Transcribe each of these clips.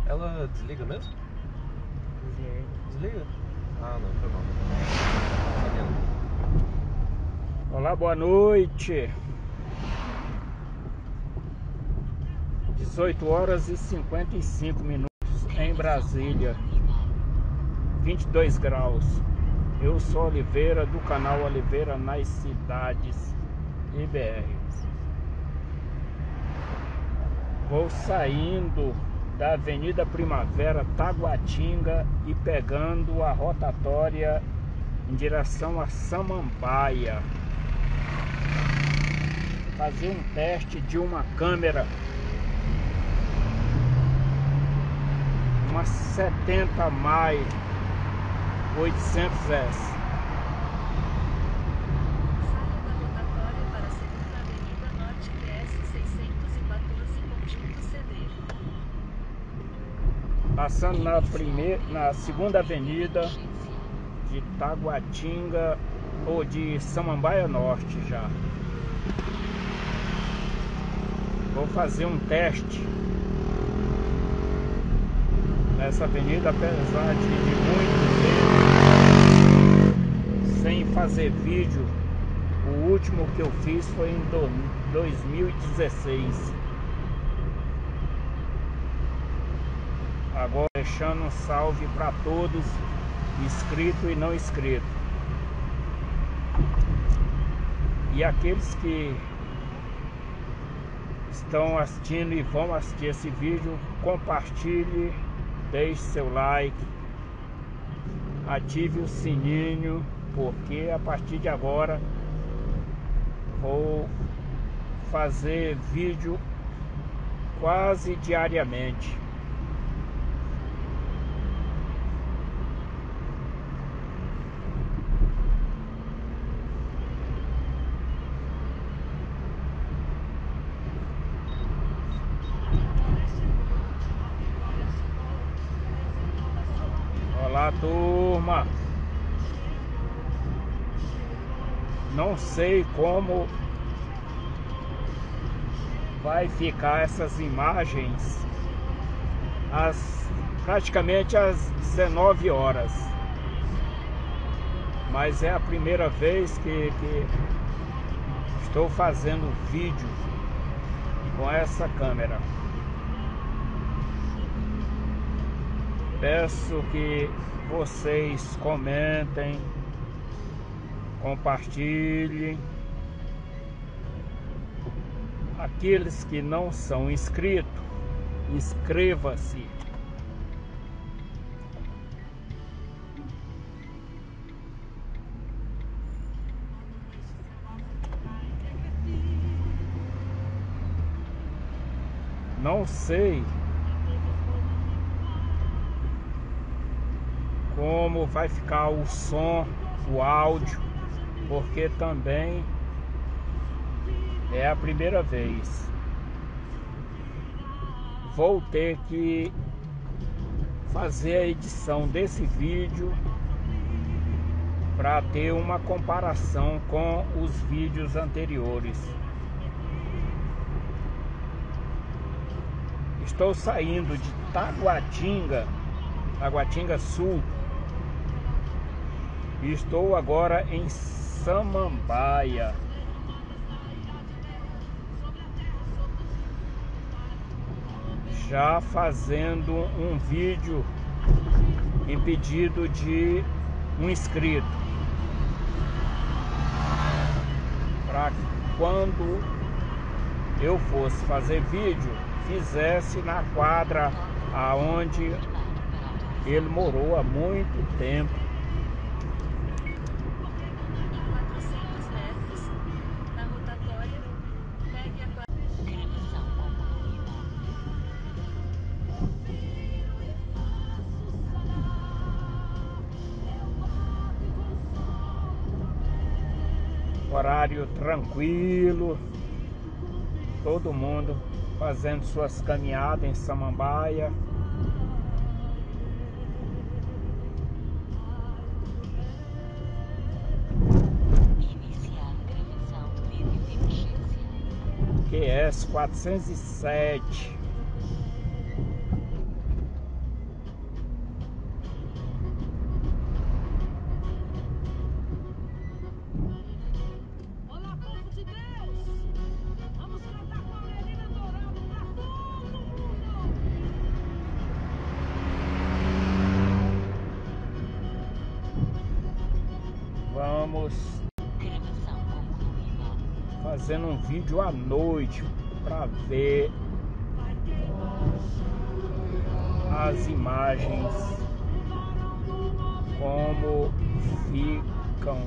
Ela desliga mesmo? Desliga? Ah, não, foi mal. Olá, boa noite. 18 horas e 55 minutos em Brasília. 22 graus. Eu sou Oliveira, do canal Oliveira nas Cidades IBR. Vou saindo da Avenida Primavera, Taguatinga, e pegando a rotatória em direção a Samambaia. Fazer um teste de uma câmera, uma 70 mais 800S. Passando na segunda avenida de Taguatinga, ou de Samambaia Norte já. Vou fazer um teste nessa avenida, apesar de muito tempo sem fazer vídeo. O último que eu fiz foi em 2016. Agora deixando um salve para todos, inscrito e não inscrito. E aqueles que estão assistindo e vão assistir esse vídeo, compartilhe, deixe seu like, ative o sininho, porque a partir de agora vou fazer vídeo quase diariamente. Olá, turma. Não sei como vai ficar essas imagens praticamente às 19 horas. Mas é a primeira vez que estou fazendo vídeo com essa câmera. Peço que vocês comentem, compartilhem. Aqueles que não são inscritos, inscreva-se. Não sei como vai ficar o som, o áudio, porque também é a primeira vez. Vou ter que fazer a edição desse vídeo para ter uma comparação com os vídeos anteriores. Estou saindo de Taguatinga, Taguatinga Sul, e estou agora em Samambaia. Já fazendo um vídeo em pedido de um inscrito, para quando eu fosse fazer vídeo, fizesse na quadra aonde ele morou há muito tempo. Horário tranquilo, todo mundo fazendo suas caminhadas em Samambaia. QS 407. estamos fazendo um vídeo à noite para ver as imagens como ficam.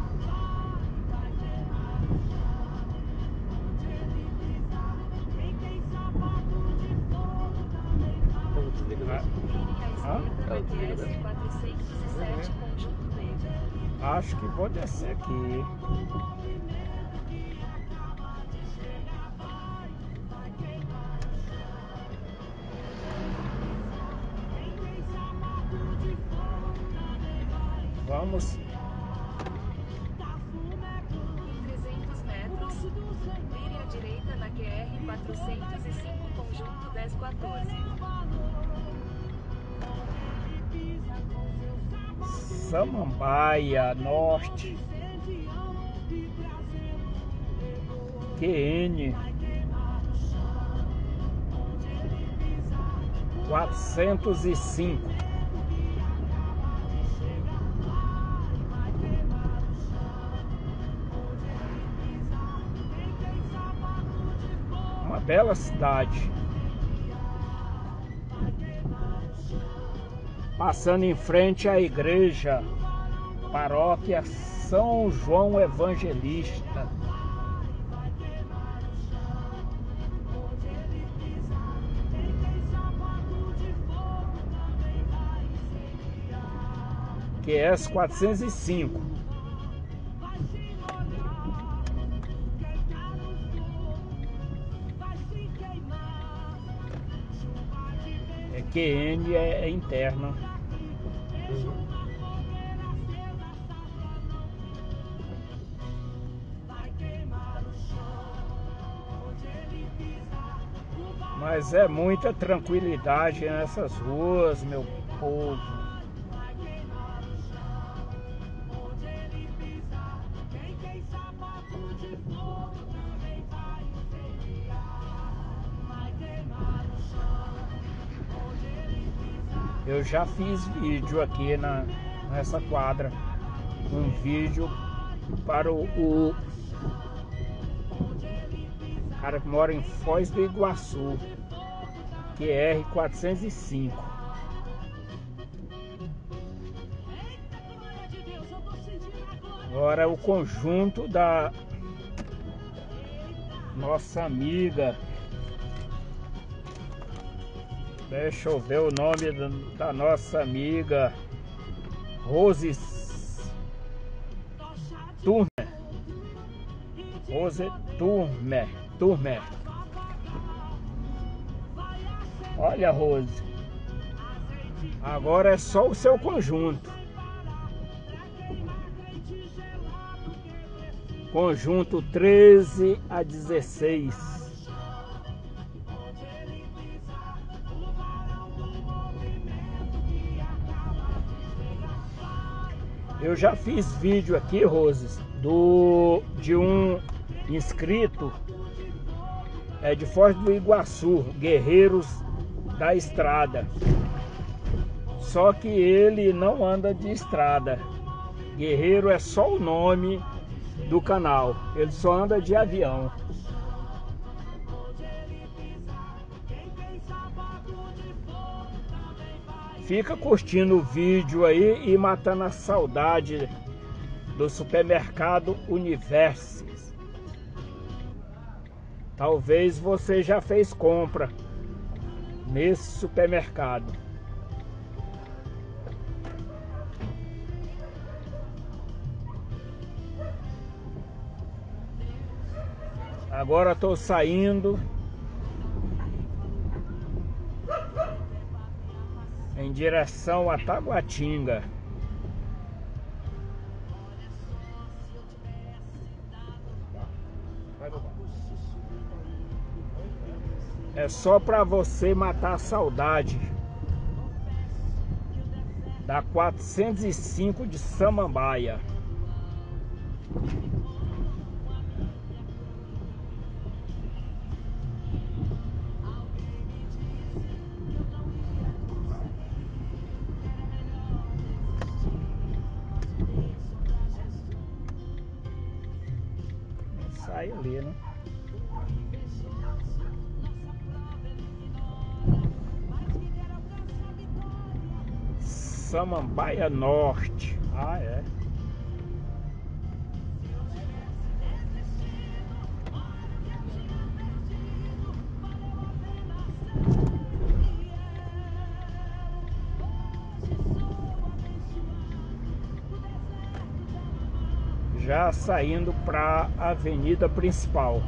Como desliga mesmo? Ela desliga desliga mesmo? 407, conjunto B. Acho que vou descer aqui. Vamos. Em 300 metros, vire à direita na QR 405, conjunto 1014. Samambaia Norte, QN 405. Uma bela cidade. Passando em frente à igreja, paróquia São João Evangelista. QS 405. QN é interna. Mas é muita tranquilidade nessas ruas, meu povo. Eu já fiz vídeo aqui nessa quadra. Um vídeo para o cara que mora em Foz do Iguaçu, QR 405. Agora o conjunto da nossa amiga. Deixa eu ver o nome da nossa amiga Rose Turner. Rose Turner. Olha, Rose. Agora é só o seu conjunto. Conjunto 13 a 16. Eu já fiz vídeo aqui, Roses, de um inscrito de Foz do Iguaçu, Guerreiros da Estrada. Só que ele não anda de estrada. Guerreiro é só o nome do canal. Ele só anda de avião. Fica curtindo o vídeo aí e matando a saudade do supermercado Universes. Talvez você já fez compra nesse supermercado. Agora estou saindo em direção a Taguatinga. É só para você matar a saudade da 405 de Samambaia. praia ali, né? Samambaia Norte. Ah, é. Já saindo para a avenida principal.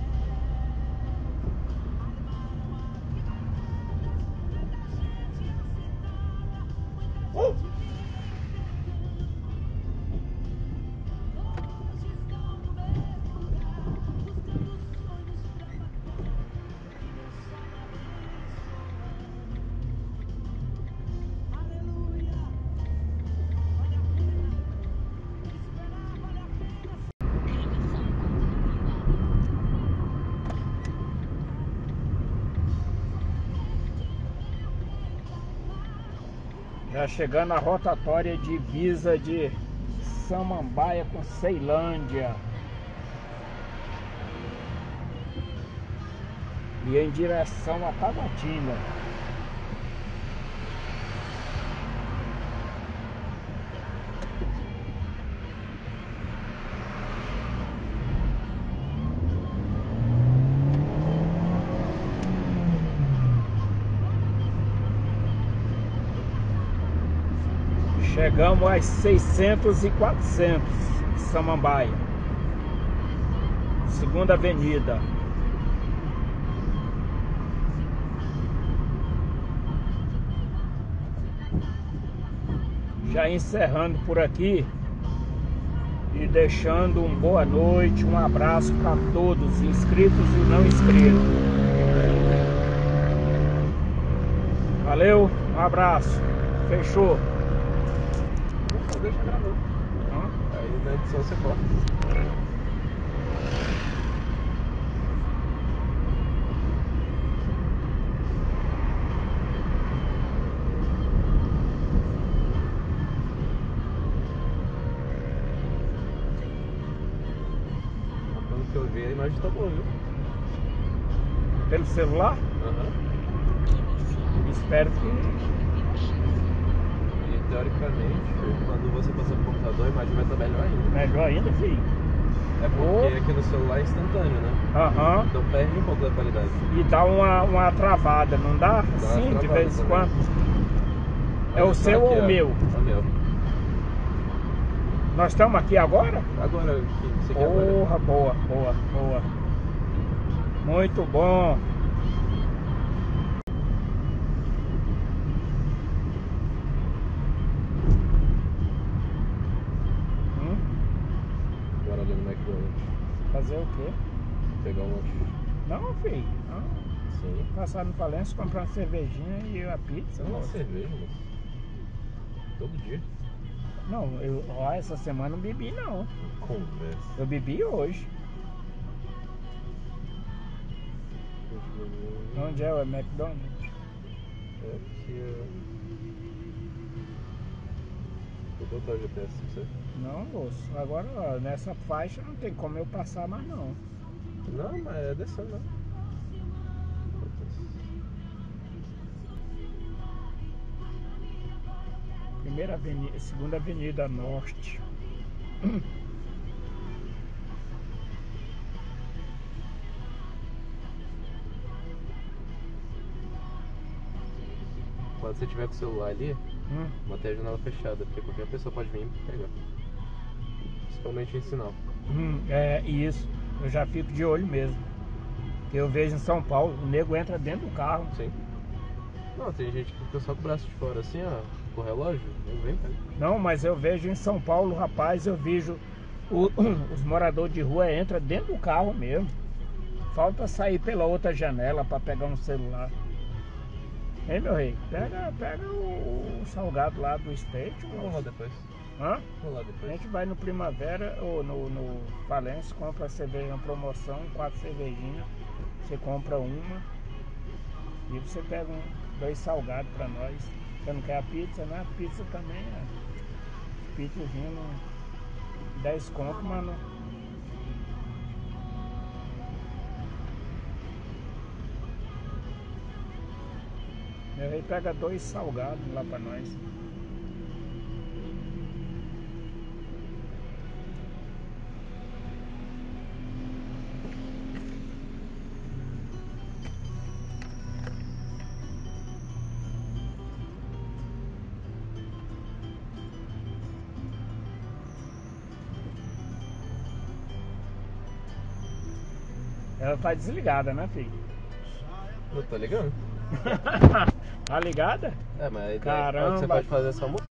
Já chegando à rotatória divisa de Samambaia com Ceilândia. E em direção a Taguatinga. Chegamos às 600 e 400, Samambaia, segunda avenida. Já encerrando por aqui e deixando uma boa noite, um abraço para todos, inscritos e não inscritos. Valeu, um abraço, fechou. Deixa gravando. Aí na edição você corta. Pelo que eu vi, a imagem tá boa, viu? Pelo celular? Espero que... Teoricamente, quando você passa pro computador, a imagem vai estar melhor ainda. Melhor ainda, filho. É porque aqui no celular é instantâneo, né? Então perde um pouco da qualidade. E dá uma travada, não dá? Sim, de vez em quando. É o seu ou o meu? É o meu. Nós estamos aqui agora? Agora, aqui, porra, boa, boa, boa. Muito bom. Agora ali no McDonald's. Fazer o quê? Pegar um lanche. Não, filho. Não. Sim. Passar no Falência, comprar uma cervejinha e a pizza. Não, cerveja, moço. Todo dia. Não, essa semana não bebi, não. Conversa. Eu bebi hoje. Onde é o McDonald's? É aqui, Vou botar o GPS pra você. Não, moço. Agora, ó, nessa faixa não tem como eu passar mais, não. Não, mas é descendo, não. Primeira avenida, segunda avenida norte. Quando você tiver com o celular ali, mantenha a janela fechada, porque qualquer pessoa pode vir e pegar. Principalmente em sinal. É isso. Eu já fico de olho mesmo. Porque eu vejo em São Paulo, o nego entra dentro do carro. Sim. Não, tem gente que fica só com o braço de fora assim, ó, com o relógio, eu venho, pega. Não, mas eu vejo em São Paulo, rapaz, eu vejo os moradores de rua entram dentro do carro mesmo. Falta sair pela outra janela para pegar um celular. Hein, meu rei? Pega o salgado lá do State. Vamos lá depois. Hã? Vamos lá depois. A gente vai no Primavera ou no Falência, compra a cerveja na promoção, 4 cervejinhas. Você compra uma e você pega 2 salgados para nós. Você não quer a pizza, né? A pizza também é. Pizza vindo 10 conto, mano. Ele pega 2 salgados lá pra nós. Ela tá desligada, né, filho? Eu tô ligando. Tá ligada? É, mas a ideia, Caramba. você pode fazer só